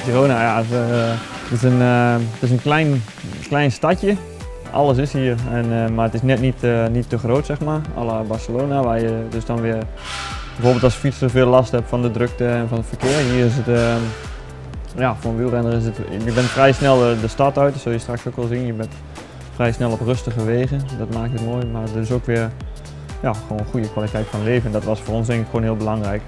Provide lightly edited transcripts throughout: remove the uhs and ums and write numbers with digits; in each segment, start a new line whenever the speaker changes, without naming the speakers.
Girona, ja, het is een klein stadje. Alles is hier, maar het is net niet te groot, zeg maar, à la Barcelona, waar je dus dan weer bijvoorbeeld als fietser veel last hebt van de drukte en van het verkeer. Hier is het, ja, voor een wielrenner is het, je bent vrij snel de stad uit, dat zul je straks ook wel zien. Je bent vrij snel op rustige wegen, dat maakt het mooi, maar het is ook weer ja, gewoon een goede kwaliteit van leven en dat was voor ons denk ik gewoon heel belangrijk.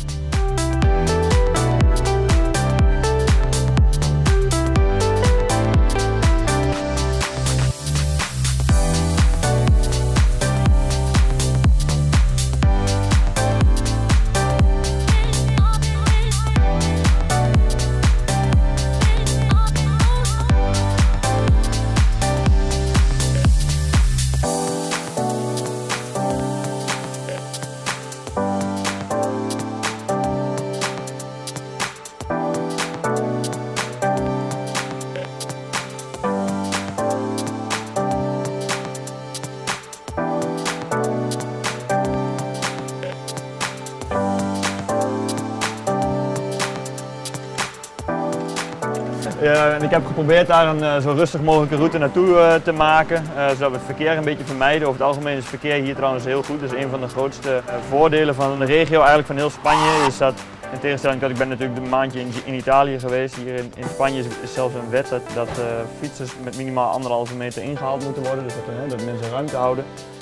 En ik heb geprobeerd daar een zo rustig mogelijke route naartoe te maken, zodat we het verkeer een beetje vermijden. Over het algemeen is het verkeer hier trouwens heel goed. Dat is een van de grootste voordelen van de regio, eigenlijk van heel Spanje. Is dat, in tegenstelling tot ik ben natuurlijk een maandje in Italië geweest. Hier in Spanje is zelfs een wet dat fietsers met minimaal 1,5 meter ingehaald moeten worden. Dus dat mensen ruimte houden.